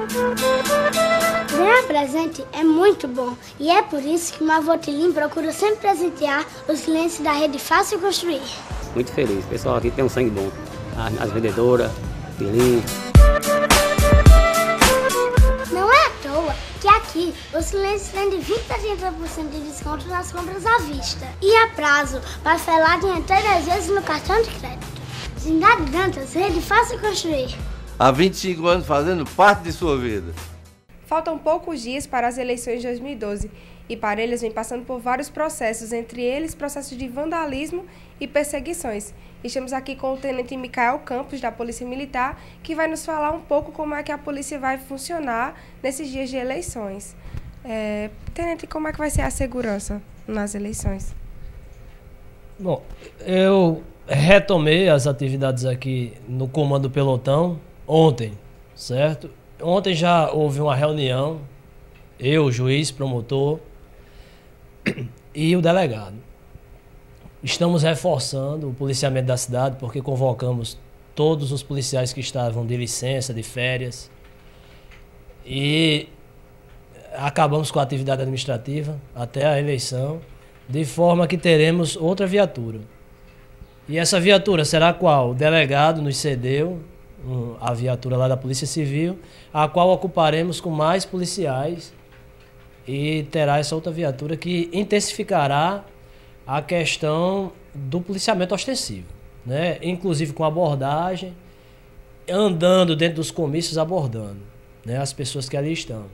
Ganhar presente é muito bom e é por isso que o meu avô Tilim procura sempre presentear os clientes da rede Fácil Construir. Muito feliz, o pessoal aqui tem um sangue bom, as vendedoras, Tilim. Não é à toa que aqui os clientes têm de 20 a 30% de desconto nas compras à vista e a prazo, parcelado em até 10 vezes no cartão de crédito. Trindade Dantas, rede Fácil Construir. Há 25 anos fazendo parte de sua vida. Faltam poucos dias para as eleições de 2012 e Parelhas vem passando por vários processos, entre eles processos de vandalismo e perseguições. Estamos aqui com o Tenente Micael Campos, da Polícia Militar, que vai nos falar um pouco como é que a polícia vai funcionar nesses dias de eleições. Tenente, como é que vai ser a segurança nas eleições? Bom, eu retomei as atividades aqui no comando do pelotão ontem, certo? Ontem já houve uma reunião, eu, juiz, promotor e o delegado. Estamos reforçando o policiamento da cidade porque convocamos todos os policiais que estavam de licença, de férias e acabamos com a atividade administrativa até a eleição, de forma que teremos outra viatura. E essa viatura será qual? O delegado nos cedeu a viatura lá da Polícia Civil, a qual ocuparemos com mais policiais e terá essa outra viatura que intensificará a questão do policiamento ostensivo, né? Inclusive com abordagem, andando dentro dos comícios abordando, né, as pessoas que ali estão.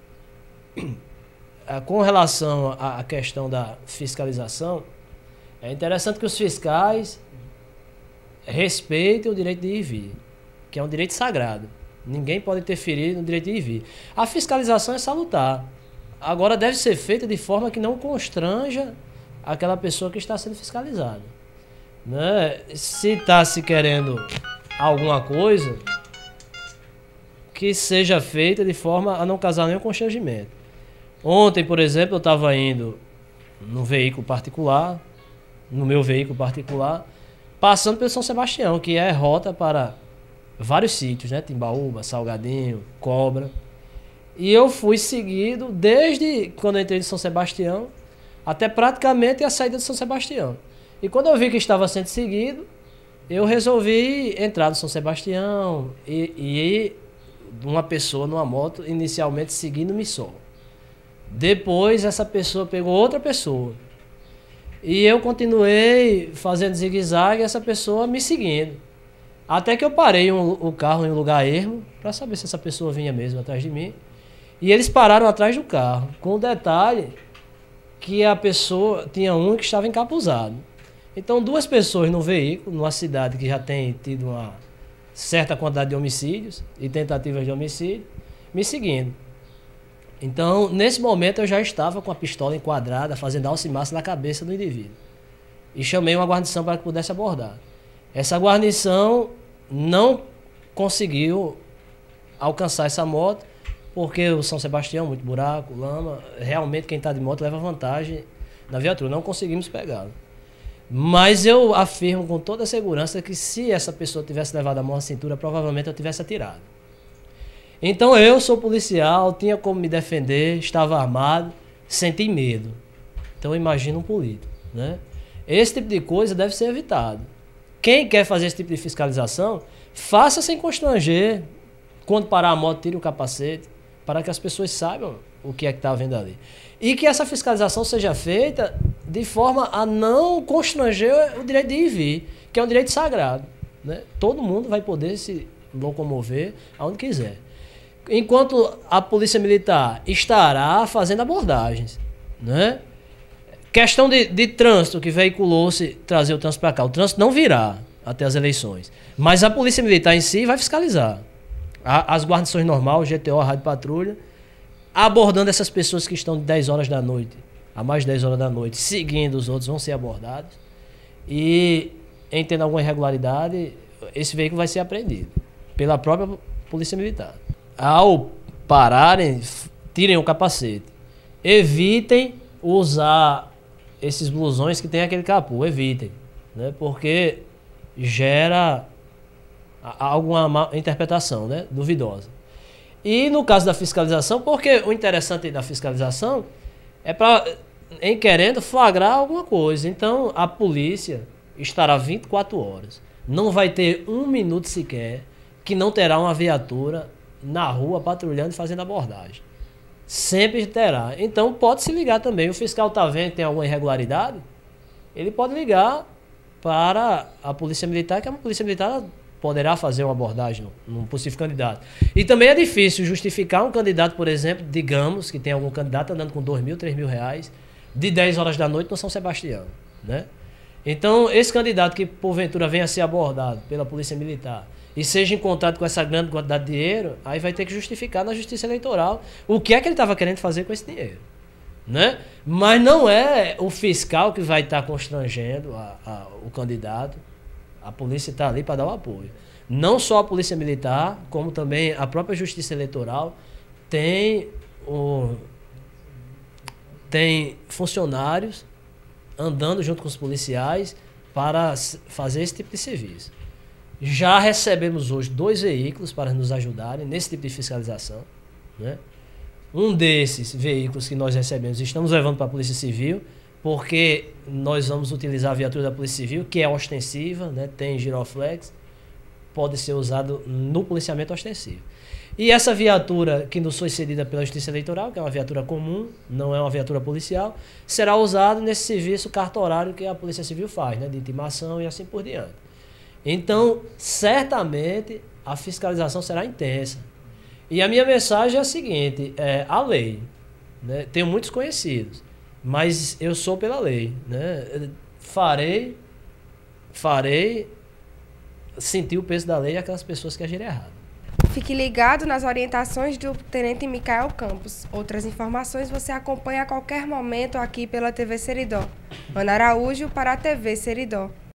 Com relação à questão da fiscalização, é interessante que os fiscais respeitem o direito de ir e vir, que é um direito sagrado. Ninguém pode interferir no direito de ir e vir. A fiscalização é salutar. Agora deve ser feita de forma que não constranja aquela pessoa que está sendo fiscalizada, né? Se está se querendo alguma coisa, que seja feita de forma a não causar nenhum constrangimento. Ontem, por exemplo, eu estava indo no veículo particular, no meu veículo particular, passando pelo São Sebastião, que é rota para vários sítios, né? Timbaúba, Salgadinho, Cobra. E eu fui seguido desde quando eu entrei em São Sebastião até praticamente a saída de São Sebastião. E quando eu vi que estava sendo seguido, eu resolvi entrar no São Sebastião e uma pessoa numa moto inicialmente seguindo-me só. Depois essa pessoa pegou outra pessoa. E eu continuei fazendo zigue-zague e essa pessoa me seguindo. Até que eu parei o carro em um lugar ermo para saber se essa pessoa vinha mesmo atrás de mim. E eles pararam atrás do carro, com o detalhe que a pessoa tinha um que estava encapuzado. Então, duas pessoas no veículo, numa cidade que já tem tido uma certa quantidade de homicídios e tentativas de homicídio, me seguindo. Então, nesse momento, eu já estava com a pistola enquadrada, fazendo alce-massa na cabeça do indivíduo. E chamei uma guarnição para que pudesse abordar. Essa guarnição não conseguiu alcançar essa moto, porque o São Sebastião, muito buraco, lama, realmente quem está de moto leva vantagem na viatura. Não conseguimos pegá-lo. Mas eu afirmo com toda a segurança que se essa pessoa tivesse levado a mão à cintura, provavelmente eu tivesse atirado. Então eu sou policial, tinha como me defender, estava armado, senti medo. Então imagina um político, né? Esse tipo de coisa deve ser evitado. Quem quer fazer esse tipo de fiscalização, faça sem constranger. Quando parar a moto, tire o capacete, para que as pessoas saibam o que é que está havendo ali. E que essa fiscalização seja feita de forma a não constranger o direito de ir e vir, que é um direito sagrado, né? Todo mundo vai poder se locomover aonde quiser. Enquanto a Polícia Militar estará fazendo abordagens, né? Questão de trânsito que veiculou-se trazer o trânsito para cá. O trânsito não virá até as eleições. Mas a Polícia Militar em si vai fiscalizar. As guarnições normais, GTO, Rádio Patrulha, abordando essas pessoas que estão de 10 horas da noite a mais de 10 horas da noite, seguindo os outros, vão ser abordados. E, em tendo alguma irregularidade, esse veículo vai ser apreendido pela própria Polícia Militar. Ao pararem, tirem o capacete. Evitem usar esses blusões que tem aquele capô, evitem, né? Porque gera alguma interpretação, né? Duvidosa. E no caso da fiscalização, porque o interessante da fiscalização é em querendo flagrar alguma coisa. Então, a polícia estará 24 horas. Não vai ter um minuto sequer que não terá uma viatura na rua patrulhando e fazendo abordagem. Sempre terá. Então, pode se ligar também. O fiscal está vendo que tem alguma irregularidade, ele pode ligar para a Polícia Militar, que a Polícia Militar poderá fazer uma abordagem num possível candidato. E também é difícil justificar um candidato, por exemplo, digamos que tem algum candidato andando com R$2.000, R$3.000, de 10 horas da noite no São Sebastião, né? Então, esse candidato que porventura venha a ser abordado pela Polícia Militar e seja encontrado com essa grande quantidade de dinheiro, aí vai ter que justificar na Justiça Eleitoral o que é que ele estava querendo fazer com esse dinheiro, né? Mas não é o fiscal que vai estar constrangendo o candidato. A polícia está ali para dar o apoio. Não só a Polícia Militar, como também a própria Justiça Eleitoral tem funcionários andando junto com os policiais para fazer esse tipo de serviço. Já recebemos hoje 2 veículos para nos ajudarem nesse tipo de fiscalização, né? Um desses veículos que nós recebemos estamos levando para a Polícia Civil, porque nós vamos utilizar a viatura da Polícia Civil, que é ostensiva, né? Tem giroflex, pode ser usado no policiamento ostensivo. E essa viatura que nos foi cedida pela Justiça Eleitoral, que é uma viatura comum, não é uma viatura policial, será usada nesse serviço cartorário que a Polícia Civil faz, né? De intimação e assim por diante. Então, certamente, a fiscalização será intensa. E a minha mensagem é a seguinte, a lei, né? Tenho muitos conhecidos, mas eu sou pela lei, né? Farei sentir o peso da lei àquelas pessoas que agirem errado. Fique ligado nas orientações do Tenente Micael Campos. Outras informações você acompanha a qualquer momento aqui pela TV Seridó. Ana Araújo para a TV Seridó.